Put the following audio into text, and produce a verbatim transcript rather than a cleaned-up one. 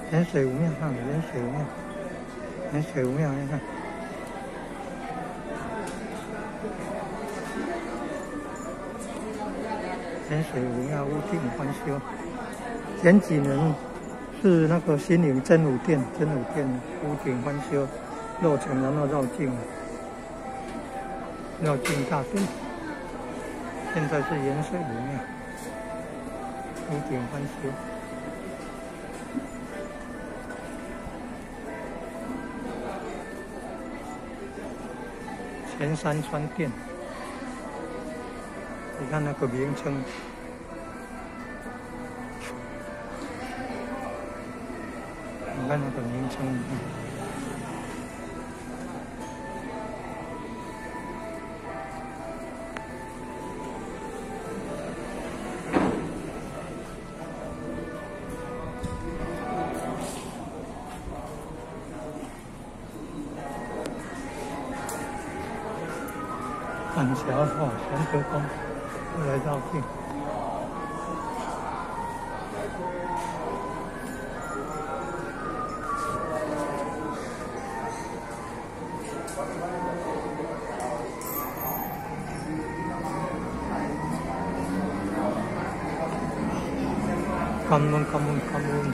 盐水武庙，看盐水武庙，盐水武庙，你看。盐水武庙屋顶翻修，前几年是那个新营真武殿，真武殿屋顶翻修，落成然后绕境，绕境大殿。现在是盐水武庙屋顶翻修。前山川殿。你看那个名称，你看那个名称，板桥哦，玄德宫。来绕境，关门，关门，关门。